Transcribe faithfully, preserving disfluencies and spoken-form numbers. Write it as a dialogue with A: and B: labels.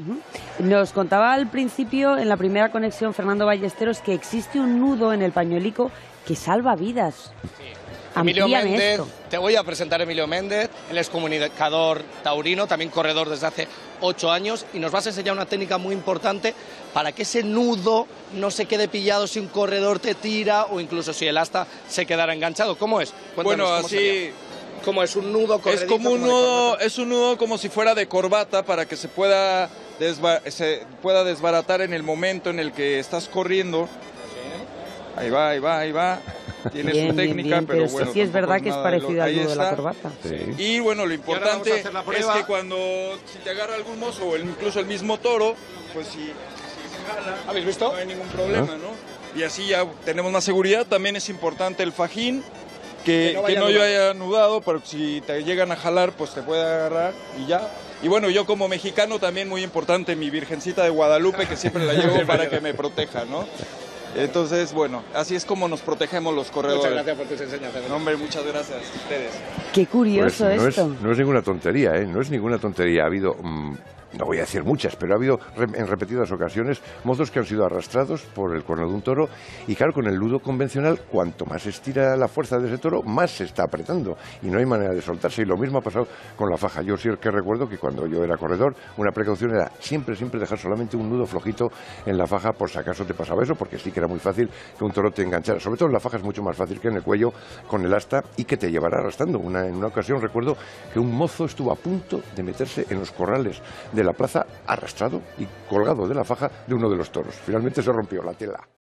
A: Uh-huh. Nos contaba al principio, en la primera conexión, Fernando Ballesteros, que existe un nudo en el pañuelico que salva vidas.
B: Sí. Emilio
A: Amplíame
B: Méndez,
A: esto.
B: te voy a presentar a Emilio Méndez, él es comunicador taurino, también corredor desde hace ocho años, y nos vas a enseñar una técnica muy importante para que ese nudo no se quede pillado si un corredor te tira o incluso si el asta se quedara enganchado. ¿Cómo es? Cuéntanos,
C: Bueno,
B: ¿cómo
C: así...
B: sería? ¿Cómo es un nudo corredizo?
C: Es como un
B: como
C: nudo, es un nudo como si fuera de corbata para que se pueda, desba se pueda desbaratar en el momento en el que estás corriendo. ¿Sí? Ahí va, ahí va, ahí va. Tiene
A: bien,
C: su técnica,
A: bien, bien,
C: pero,
A: pero
C: bueno.
A: sí es verdad que es parecido
C: lo...
A: al
C: ahí
A: nudo de la
C: está.
A: corbata.
C: Sí. Y bueno, lo importante es que cuando si te agarra algún mozo o el, incluso el mismo toro, pues si, si se jala,
B: ¿habéis visto?
C: No hay ningún problema, ¿no? Y así ya tenemos más seguridad. También es importante el fajín, que, que no, que no yo haya anudado, pero si te llegan a jalar, pues te puede agarrar y ya. Y bueno, yo como mexicano también muy importante, mi Virgencita de Guadalupe, que siempre la llevo para que me proteja, ¿no? Entonces, bueno, así es como nos protegemos los corredores.
B: Muchas gracias por tus enseñanzas.
C: No, hombre, muchas gracias a ustedes.
A: Qué curioso
D: pues no
A: esto.
D: Es, no es ninguna tontería, ¿eh? No es ninguna tontería. Ha habido... Mmm... no voy a decir muchas, pero ha habido en repetidas ocasiones mozos que han sido arrastrados por el cuerno de un toro y claro, con el nudo convencional, cuanto más estira la fuerza de ese toro, más se está apretando y no hay manera de soltarse. Y lo mismo ha pasado con la faja. Yo sí que recuerdo que cuando yo era corredor, una precaución era siempre, siempre dejar solamente un nudo flojito en la faja por si acaso te pasaba eso, porque sí que era muy fácil que un toro te enganchara. Sobre todo en la faja es mucho más fácil que en el cuello con el asta y que te llevara arrastrando. Una, en una ocasión recuerdo que un mozo estuvo a punto de meterse en los corrales de la plaza arrastrado y colgado de la faja de uno de los toros. Finalmente se rompió la tela.